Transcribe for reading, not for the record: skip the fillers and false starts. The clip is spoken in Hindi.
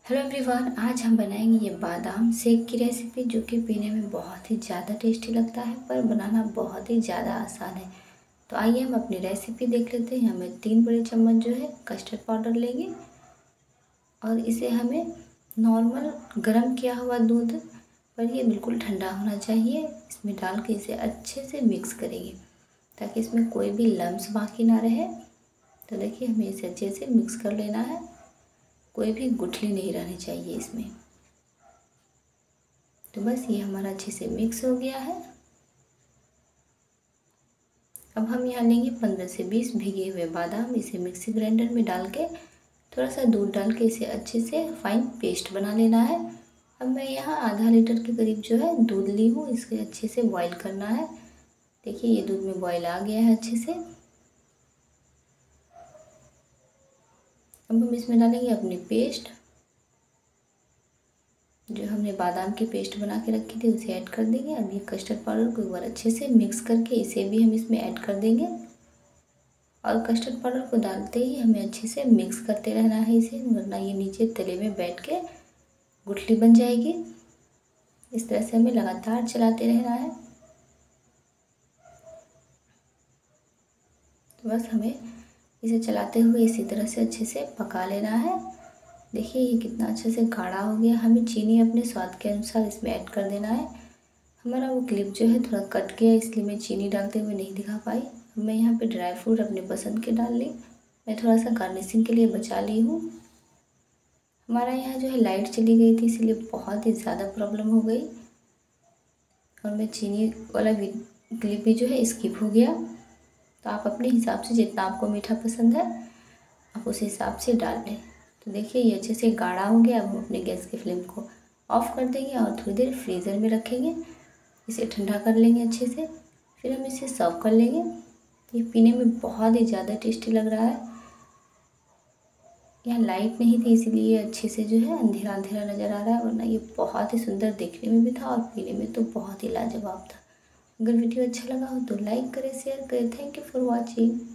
हेलो एवरीवन, आज हम बनाएंगे ये बादाम शेक की रेसिपी जो कि पीने में बहुत ही ज़्यादा टेस्टी लगता है पर बनाना बहुत ही ज़्यादा आसान है। तो आइए हम अपनी रेसिपी देख लेते हैं। हमें 3 बड़े चम्मच जो है कस्टर्ड पाउडर लेंगे और इसे हमें नॉर्मल गरम किया हुआ दूध, पर ये बिल्कुल ठंडा होना चाहिए, इसमें डाल के इसे अच्छे से मिक्स करेंगे ताकि इसमें कोई भी लम्स बाकी ना रहे। तो देखिए, हमें इसे अच्छे से मिक्स कर लेना है, कोई भी गुठली नहीं रहनी चाहिए इसमें। तो बस ये हमारा अच्छे से मिक्स हो गया है। अब हम यहाँ लेंगे 15 से 20 भीगे हुए बादाम। इसे मिक्सी ग्राइंडर में डाल के थोड़ा सा दूध डाल के इसे अच्छे से फाइन पेस्ट बना लेना है। अब मैं यहाँ आधा लीटर के करीब जो है दूध ली हूँ, इसे अच्छे से बॉईल करना है। देखिए, ये दूध में बॉईल आ गया है अच्छे से। अब हम इसमें डालेंगे अपनी पेस्ट, जो हमने बादाम की पेस्ट बना के रखी थी उसे ऐड कर देंगे। अब ये कस्टर्ड पाउडर को एक बार अच्छे से मिक्स करके इसे भी हम इसमें ऐड कर देंगे और कस्टर्ड पाउडर को डालते ही हमें अच्छे से मिक्स करते रहना है इसे, वरना ये नीचे तले में बैठ के गुठली बन जाएगी। इस तरह से हमें लगातार चलाते रहना है। तो बस हमें इसे चलाते हुए इसी तरह से अच्छे से पका लेना है। देखिए, ये कितना अच्छे से गाढ़ा हो गया। हमें चीनी अपने स्वाद के अनुसार इसमें ऐड कर देना है। हमारा वो क्लिप जो है थोड़ा कट गया, इसलिए मैं चीनी डालते हुए नहीं दिखा पाई। अब मैं यहाँ पे ड्राई फ्रूट अपने पसंद के डाल ली, मैं थोड़ा सा गार्निशिंग के लिए बचा ली हूँ। हमारा यहाँ जो है लाइट चली गई थी, इसलिए बहुत ही ज़्यादा प्रॉब्लम हो गई और मैं चीनी वाला क्लिप भी जो है स्किप हो गया। तो आप अपने हिसाब से, जितना आपको मीठा पसंद है आप उस हिसाब से डाल लें। तो देखिए, ये अच्छे से गाढ़ा हो गया। अब हम अपने गैस के फ्लेम को ऑफ़ कर देंगे और थोड़ी देर फ्रीज़र में रखेंगे, इसे ठंडा कर लेंगे अच्छे से। फिर हम इसे सर्व कर लेंगे। ये पीने में बहुत ही ज़्यादा टेस्टी लग रहा है। यहाँ लाइट नहीं थी, इसीलिए अच्छे से जो है अंधेरा अंधेरा नज़र आ रहा है, वरना ये बहुत ही सुंदर देखने में भी था और पीने में तो बहुत ही लाजवाब था। अगर वीडियो अच्छा लगा हो तो लाइक करें, शेयर करें। Thank you for watching.